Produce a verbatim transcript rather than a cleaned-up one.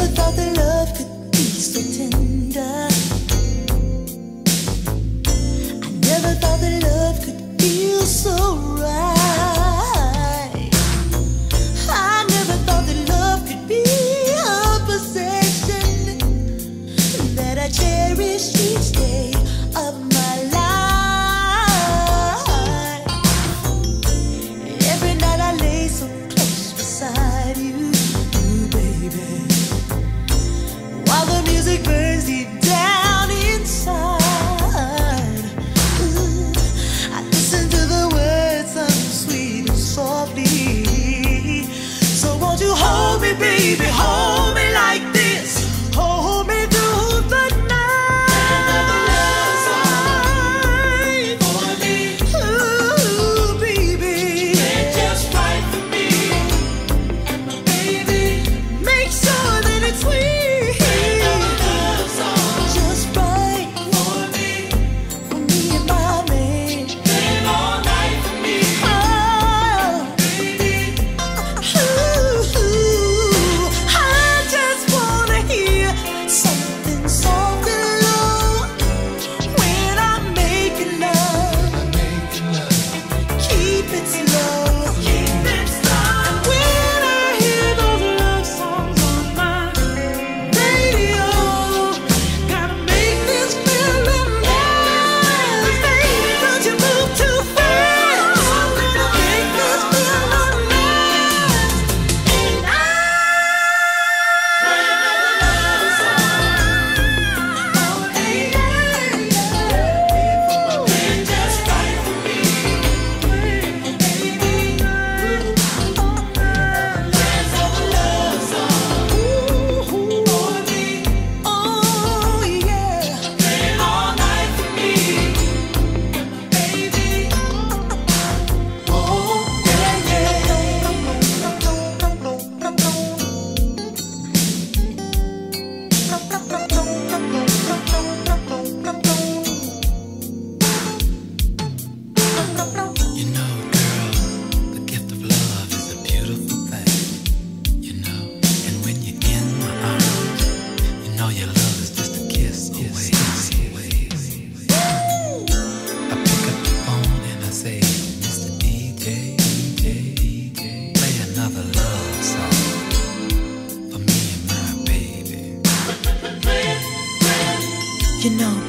thought that love could be so tender. I never thought that love could feel so right. I never thought that love could be a possession that I cherish each day of my life. Every night I lay so close beside you, baby, while the music burns deep down inside. Ooh, I listen to the words sung sweet and softly. So won't you hold me, baby, hold me like this, hold me through the night. For me, ooh, baby, it's just right for me, and my baby, make sure that it's sweet. Just right for me, for me and my man. Live all night for me, oh, baby. Ooh, I just wanna hear something soft and low when I'm making love. Keep it slow, keep it slow. When I hear those love songs on my radio, gotta make this feeling last. Baby, don't you move too fast. Gotta make this feeling last. And I oh, hey, yeah, yeah. It's just right for me, baby. There's a love song for me. Oh, yeah. Live all night for me, baby. Oh, yeah, You know, girl, the gift of love is a beautiful thing. You know, and when you're in my arms, you know your love is just a kiss away. I pick up the phone and I say, Mister D J, D J, play another love song for me and my baby. you know,